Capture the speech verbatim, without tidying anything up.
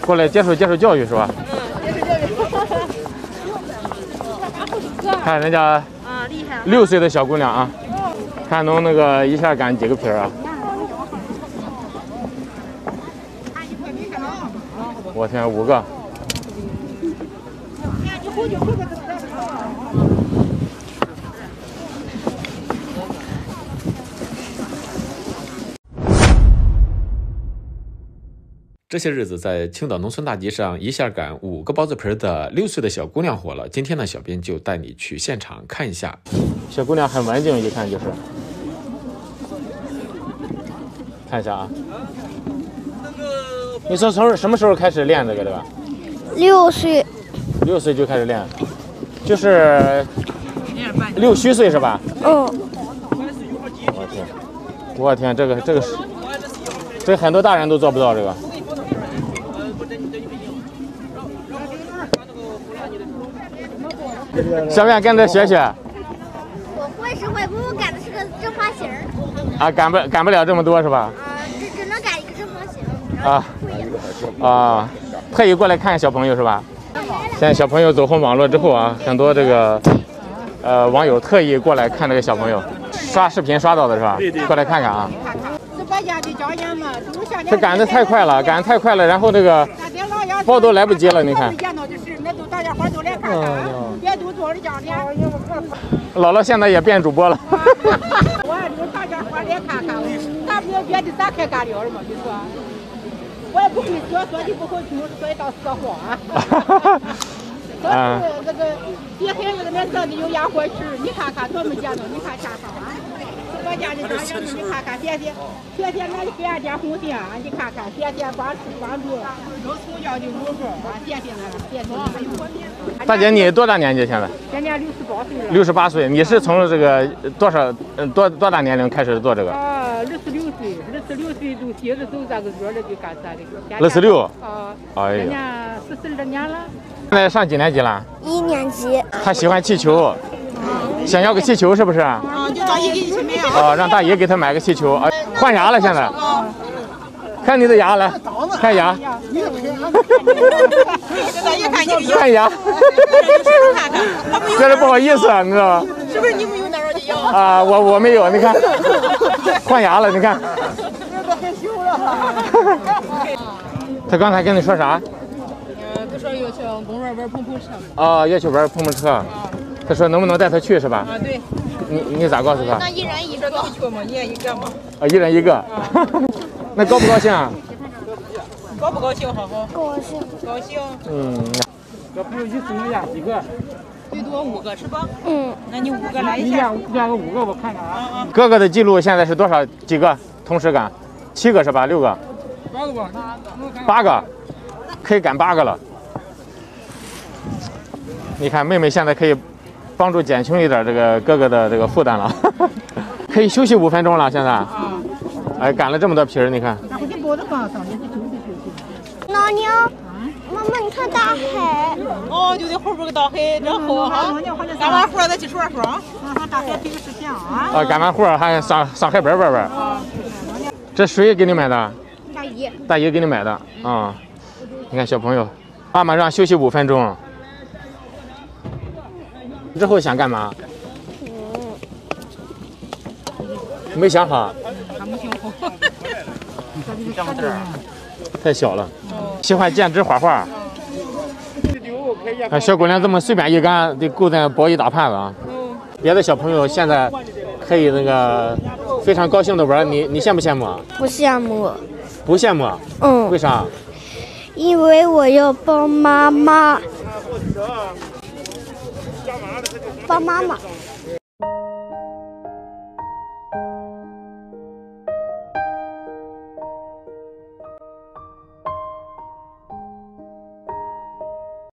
过来接受接受教育是吧？ 嗯，接受教育。 看人家啊，厉害！ 六岁的小姑娘啊，看能那个一下擀几个皮儿啊？我天，五个！这些日子，在青岛农村大集上，一下擀五个包子皮的六岁的小姑娘火了。今天呢，小编就带你去现场看一下。小姑娘很文静，一看就是。看一下啊。你从从什么时候开始练这个的吧？ 六岁。 六岁就开始练，就是六虚岁是吧？ 嗯。 我天，我天，这个这个是，这很多大人都做不到这个。小编跟着学学。 我会是会，不过擀的是个正方形。 啊，擀不擀不了这么多是吧？ 啊，只只能擀一个正方形。 啊啊，特意过来看小朋友是吧？现在小朋友走红网络之后啊，很多这个呃网友特意过来看这个小朋友，刷视频刷到的是吧？过来看看啊。这擀的太快了，擀的太快了，然后这个包都来不及了，你看。姥姥现在也变主播了。 我留大家伙来看看，大不了别的咱开干了嘛，就说。我也不会说，说的不会听，所以到说谎啊。啊。这个别孩子们长得有样火气，你看看多么简单，你看下场啊。我家的家人们，你看看，天天天天俺给俺家红电，你看看，天天光吃光住，有从小就有份啊，天天那天天。 大姐，你多大年纪现在？ 今年六十八岁了。 六十八岁，你是从这个多少多多大年龄开始做这个？ 啊，六十六岁，六十六岁都接着走这个院了，就干啥的。 六十六。 啊。 哎呀。 今年四十二年了。 现在上几年级了？ 一年级。 他喜欢气球，想要个气球是不是？ 啊，就大姨给你去买。 哦，让大爷给他买个气球啊！换牙了现在。看你的牙来，看牙。看牙。这是不好意思啊，你知道吗？ 是不是你没有那儿的牙？ 啊，我我没有，你看，换牙了，你看。他刚才跟你说啥？ 呃，他说要去公园玩碰碰车。 哦，要去玩碰碰车。他说能不能带他去是吧？ 啊，对。 你你咋告诉他？ 那一人一个都去嘛，你也一个嘛。 啊，一人一个。那高不高兴啊？ 高不高兴？好好。 高兴。 高兴。 嗯。小朋友一数一下几个？ 最多五个是吧？ 嗯。 那你五个来一下。 练个五个，我看看啊。哥哥的记录现在是多少？几个同时擀？七个是吧？六个？ 八个吧。 八个，可以擀八个了。你看，妹妹现在可以帮助减轻一点这个哥哥的这个负担了，可以休息五分钟了。现在，哎，擀了这么多皮儿，你看。 老娘，妈妈，你看大海。 哦，就在后边个大海，真好哈。干完活再去耍耍。啊，大海这个是像啊。 啊，干完活还上上海边玩玩。这水给你买的？ 大姨。 大姨给你买的啊。你看小朋友，妈妈让休息五分钟。之后想干嘛？没想好。 还没想好。 太小了。喜欢剪纸画画。啊，小姑娘这么随便一擀，得够咱包一大盘子啊。别的小朋友现在可以那个非常高兴的玩，你你羡不羡慕？ 不羡慕。 不羡慕？ 嗯。 为啥？ 因为我要帮妈妈。帮妈妈。